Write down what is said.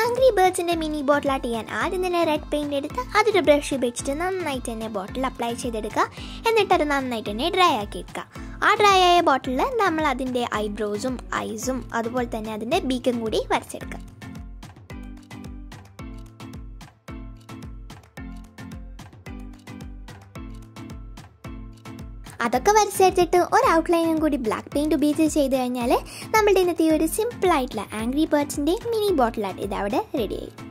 Angry ബേർഡ്സിൻ്റെ mini bottle art ചെയ്യാൻ ആദ്യം തന്നെ റെഡ് പെയിൻറ് എടുത്ത് അതൊരു ബ്രഷ് ഉപയോഗിച്ചിട്ട് നന്നായിട്ട് തന്നെ ബോട്ടിൽ അപ്ലൈ ചെയ്തെടുക്കുക. എന്നിട്ട് അത് നന്നായിട്ട് തന്നെ ഡ്രൈ ആക്കി എടുക്കുക. ആ ഡ്രൈ ആയ ബോട്ടിലിൽ നമ്മൾ അതിൻ്റെ ഐബ്രോസും ഐസും അതുപോലെ തന്നെ അതിൻ്റെ ബീക്കും കൂടി വരച്ചെടുക്കുക. അതൊക്കെ വരച്ചെടുത്തിട്ട് ഒരു ഔട്ട്ലൈനും കൂടി ബ്ലാക്ക് പെയിൻറ് ഉപയോഗിച്ച് ചെയ്ത് കഴിഞ്ഞാൽ നമ്മളുടെ ഇന്നത്തെ ഒരു സിമ്പിളായിട്ടുള്ള ആംഗ്രി ബേർഡ്സിൻ്റെ മിനി ബോട്ടിൽ ആർട്ട് ഇത് അവിടെ റെഡിയായി.